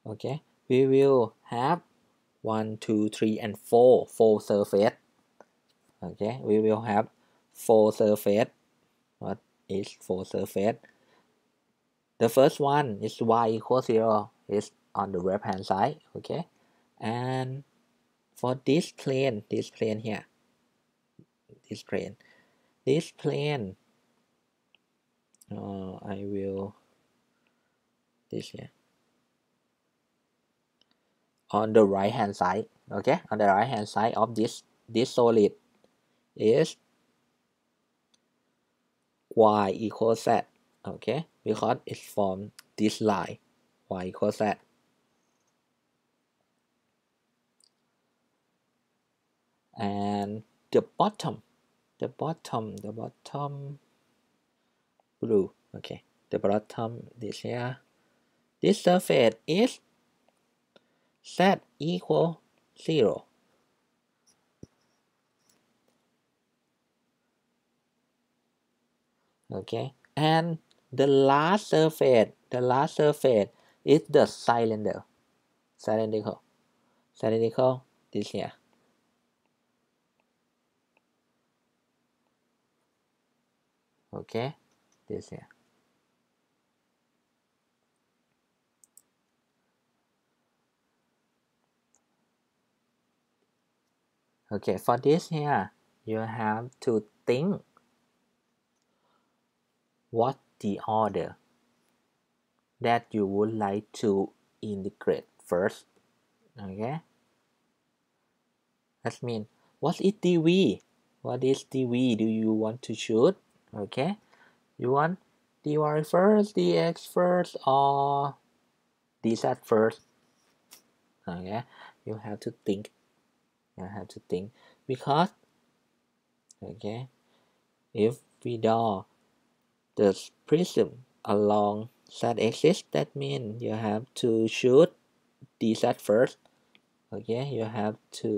A: okay, we will have one two three and four four surface. Okay, we will have four surface. What is four surface? The first one is y equals zero, is on the left hand side. Okay, and for this plane, this plane here, this plane, this plane, uh, I will this here on the right hand side. Okay, on the right hand side of this this solid is y equals z. Okay, because it's from this line, y equals z. And the bottom, the bottom, the bottom blue. Okay, the bottom this here, this surface is z equal zero. Okay, and the last surface, the last surface is the cylinder, cylindrical, cylindrical this here. Okay, this here. Okay, for this here, you have to think what the order that you would like to integrate first. Okay, that means what is dv? What is dv do you want to choose? Okay, you want dy first, dx first, or dz first? Okay, you have to think. You have to think because okay, if we draw the prism along z-axis, that means you have to shoot dz first. Okay, you have to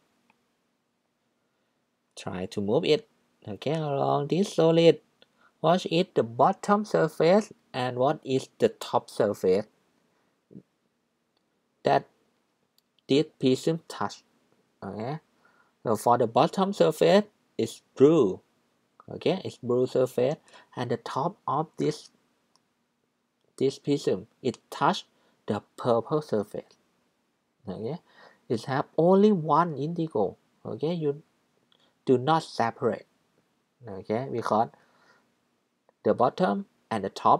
A: try to move it, okay, along this solid. What is the bottom surface and what is the top surface that this prism touch? Okay, so for the bottom surface is blue. Okay, it's blue surface, and the top of this this prism it touch the purple surface. Okay, it have only one indigo. Okay, you do not separate. Okay, because the bottom and the top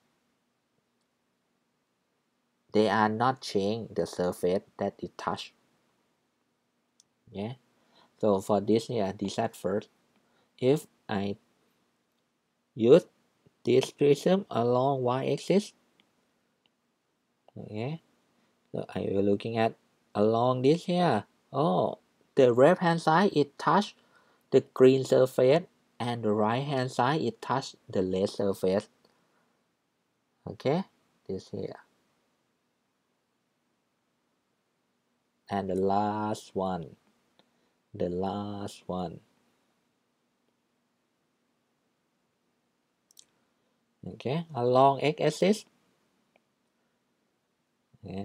A: they are not changing the surface that it touch. Yeah, so for this here, dz first. If I use this prism along y-axis, okay, so I will looking at along this here. Oh, the left hand side it touch the green surface, and the right hand side it touch the red surface. Okay, this here, and the last one, the last one. Okay, along x-axis. Okay,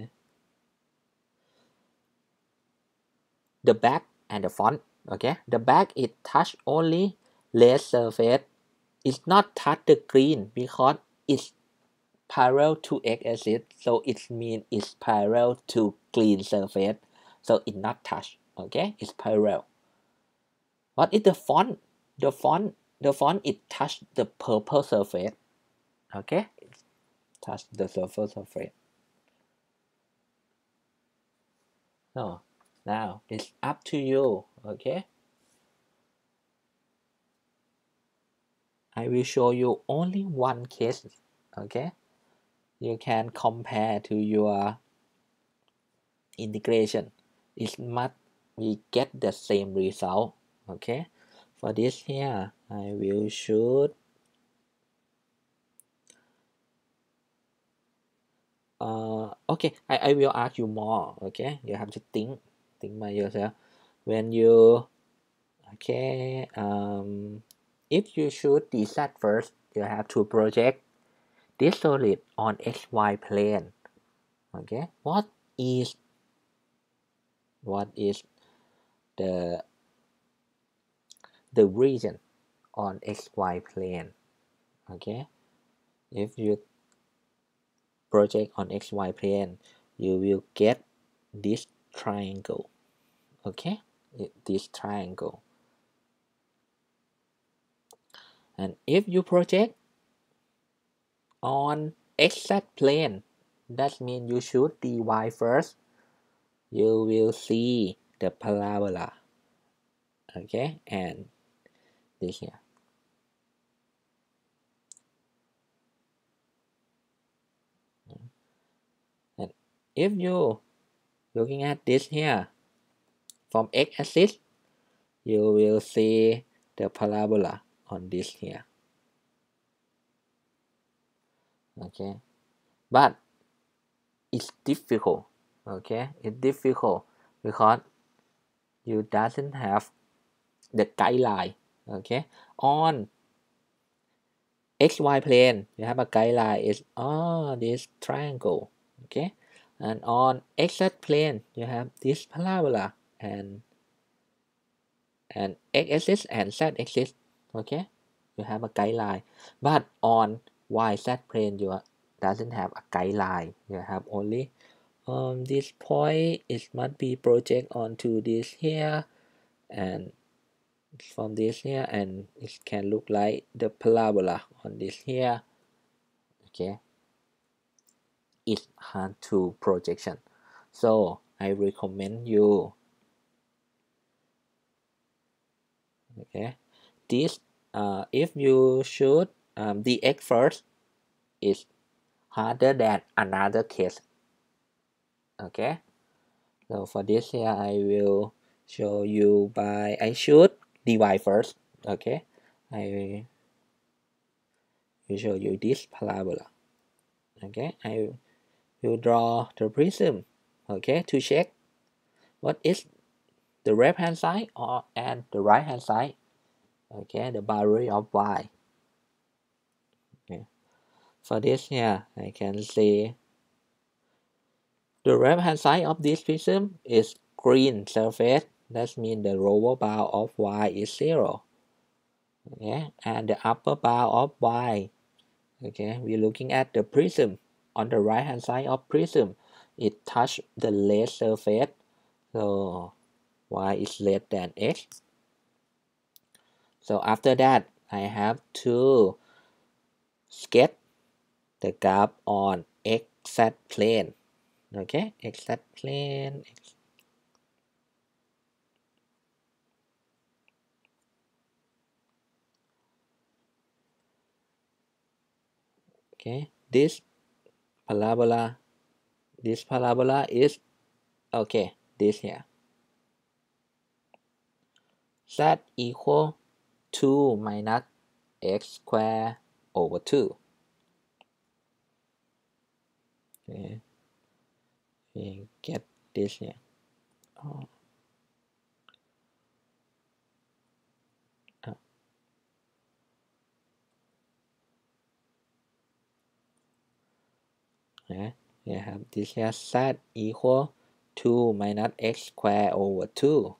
A: the back and the front. Okay, the back it touch only red surface. It's not touch the green because it's parallel to x-axis, so it means it's parallel to green surface, so it not touch. Okay, it's parallel. What is the font? The font, the font it touch the purple surface. Okay, it touch the purple surface. So now it's up to you. Okay, I will show you only one case. Okay, you can compare to your integration. It must we get the same result. Okay, for this here I will shoot uh okay, I, I will ask you more. Okay, you have to think think by yourself when you okay um if you shoot dz first, you have to project this solid on xy plane. Okay, what is what is the the region on xy plane? Okay, if you project on xy plane, you will get this triangle. Okay, this triangle. And if you project on xz plane, that means you shoot dy first, you will see the parabola. Okay, and this here. And if you looking at this here from x-axis, you will see the parabola on this here. Okay, but it's difficult. Okay, it's difficult because you doesn't have the guideline. Okay, on xy plane you have a guideline is oh this triangle. Okay, and on xz plane you have this parabola and and x-axis and z-axis. Okay, you have a guideline, but on yz plane you doesn't have a guideline. You have only um this point, it must be project onto this here, and from this here, and it can look like the parabola on this here. Okay, it's hard to projection, so I recommend you. Okay, this uh, if you shoot um, the x first, is harder than another case. Okay, so for this here I will show you by I shoot dy first. Okay, I will show you this parabola. Okay, I will draw the prism. Okay, to check what is the left hand side or and the right hand side. Okay, the boundary of y. Okay, for this here I can see the left hand side of this prism is green surface. That means the lower bound of y is zero. Okay, and the upper bound of y. Okay, we're looking at the prism. On the right hand side of prism, it touch the lead surface, so y is less than x. So after that, I have to sketch the graph on xz plane. Okay, xz plane. Okay, this parabola, this parabola is okay. This here, z equal two minus x square over two. Okay, we get this here. Oh. Oh. Okay, we have this here z equal two minus x square over two.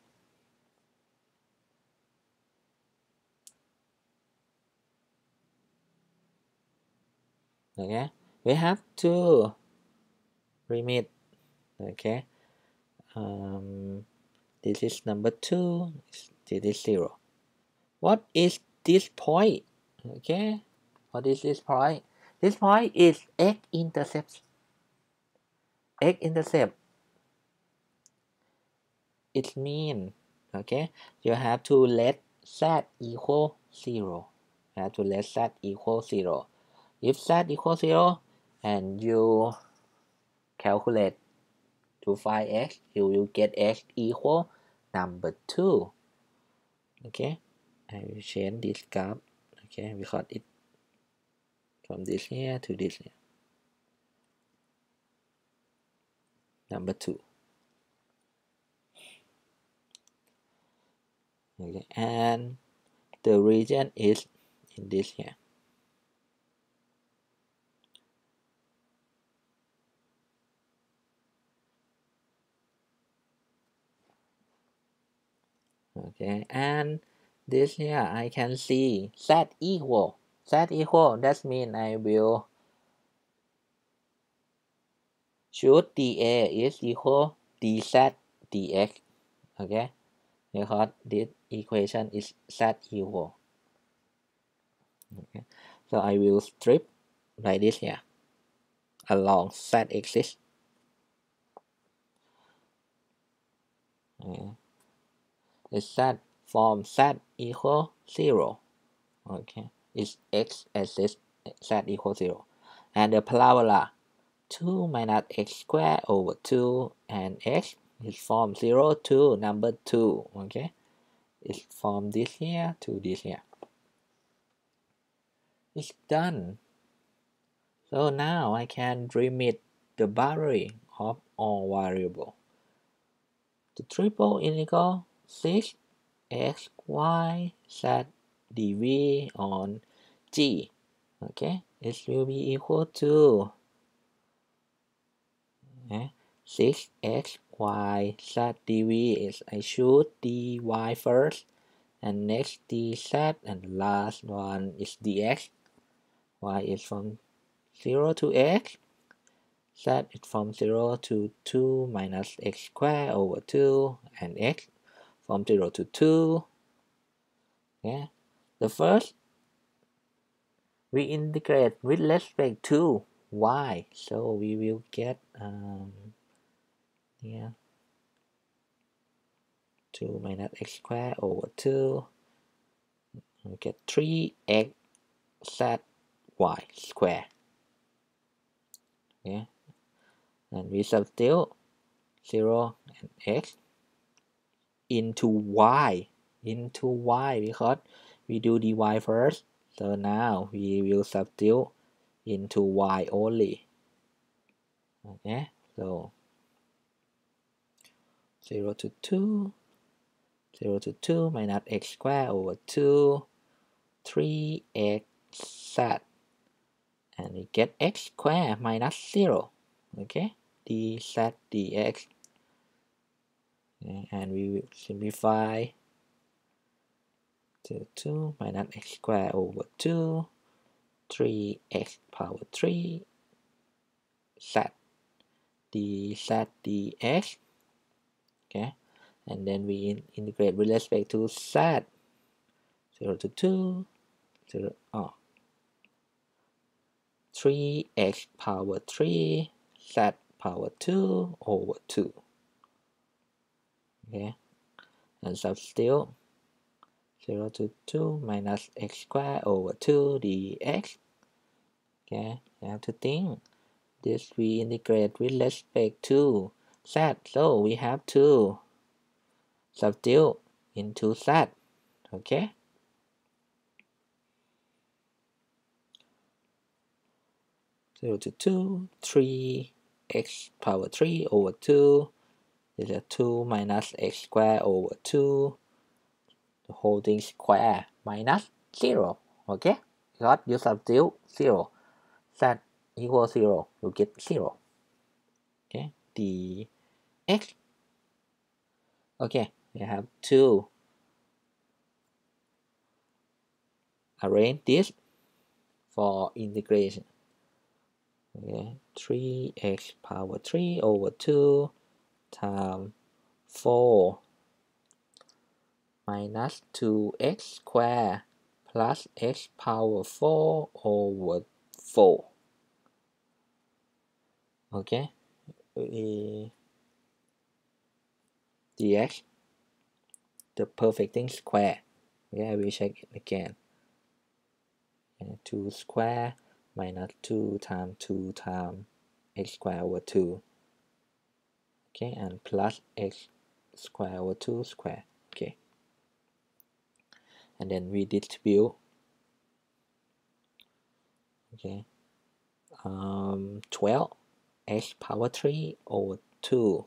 A: Okay, we have to limit. Okay, um, this is number two, this is zero. What is this point? Okay, what is this point? This point is x-intercept. X-intercept, it means, okay, you have to let z equal zero. You have to let z equal zero. If z equal zero and you calculate to find x, you will get x equal number two. Okay, I will change this graph. Okay, because it from this here to this here. Number two. Okay, and the region is in this here. okay, and this here I can see z equal z equal, that means I will choose dA is equal dz dx, okay, because this equation is z equal, okay, so I will strip like this here along z axis, okay. Is z from z equal zero, okay, is x axis z equal zero, and the parabola two minus x squared over two and x is from zero to number two, okay, it's from this here to this here. It's done. So now I can remit the boundary of all variable. The triple integral six x y z dv on g, okay, it will be equal to okay, six x y z dv is I choose dy first, and next dz, and last one is dx. Y is from zero to x, z is from zero to two minus x squared over two, and x from zero to two. Yeah, the first we integrate with respect to y, so we will get um, yeah, two minus x squared over two, we get three x z y square, yeah, and we substitute zero and x into y into y because we do dy first, so now we will substitute into y only, okay, so zero to two, zero to two minus x squared over two, three x z, and we get x squared minus zero, okay, dz dx, okay, and we will simplify to two minus x squared over two, three x power three z dz dx, okay, and then we in integrate with respect to z, zero to two, zero, oh, three x power three z power two over two, okay, and substitute zero to two minus x squared over two dx, okay, you have to think this we integrate with respect to z, so we have to substitute into z, okay, zero to two, three x power three over two, is a two minus x squared over two, the whole thing square minus zero, okay, because you substitute zero, z equal zero, you get zero, okay, dx, okay, we have to arrange this for integration, okay, three x power three over two times four minus two x squared plus x power four over four, okay, we dx, the perfect thing square, okay, I will check it again, okay, two square minus two times two times x squared over two, okay, and plus x squared over two square, okay, and then we distribute, okay, um, twelve x power three over two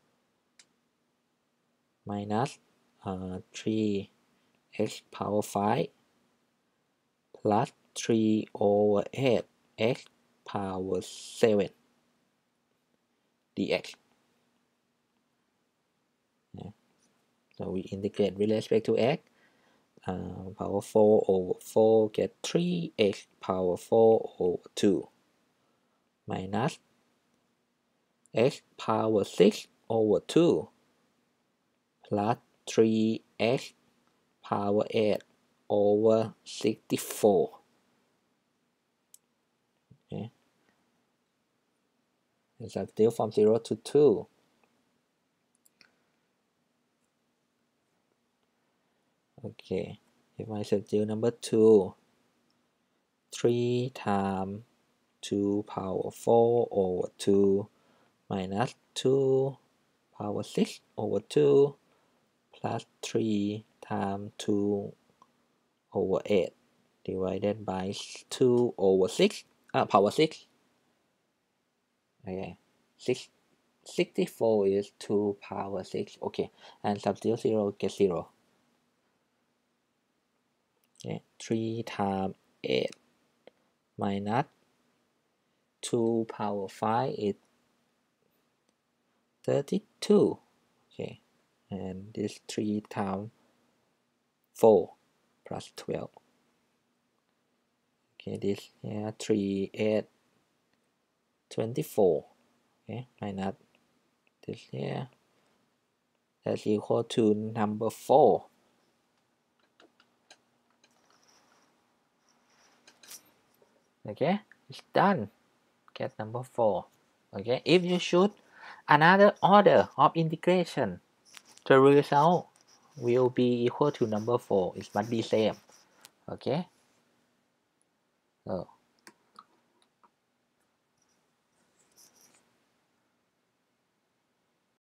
A: minus uh, three x power five plus three over eight x power seven dx, yeah. So we integrate with respect to x. Uh, power four over four get three x power four over two minus x power six over two plus three x power eight over sixty-four. Okay. And substitute from zero to two. Okay, if I substitute number two, three times two power four over two minus two power six over two plus three times two over eight divided by two over six, uh, power six. Okay, six, sixty-four is two power six. Okay, and substitute zero, get zero. Okay, three times eight minus two power five is thirty-two. Okay, and this three times four plus twelve. Okay, this here three, eight, twenty-four. Okay, minus this here, that's equal to number four. Okay, it's done. Get number four. Okay, if you choose another order of integration, the result will be equal to number four. It must be same. Okay. Oh.